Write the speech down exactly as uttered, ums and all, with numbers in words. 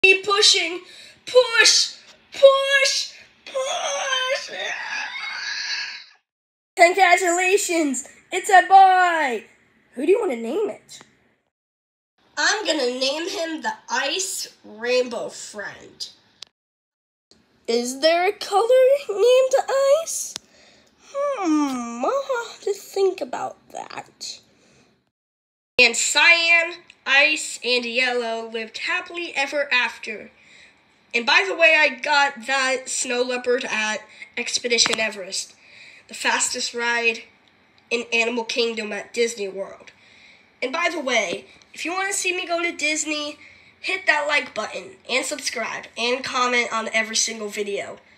Keep pushing. Push. Push. Push. Congratulations. It's a boy. Who do you want to name it? I'm going to name him the Ice Rainbow Friend. Is there a color named Ice? Hmm, I'll have to think about that. And Cyan, Ice, and Yellow lived happily ever after. And by the way, I got that snow leopard at Expedition Everest, the fastest ride in Animal Kingdom at Disney World. And by the way, if you want to see me go to Disney, hit that like button and subscribe and comment on every single video.